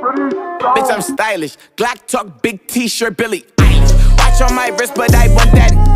Bitch, I'm stylish. Glock talk, big t-shirt, Billy Eilish. Watch on my wrist, but I want that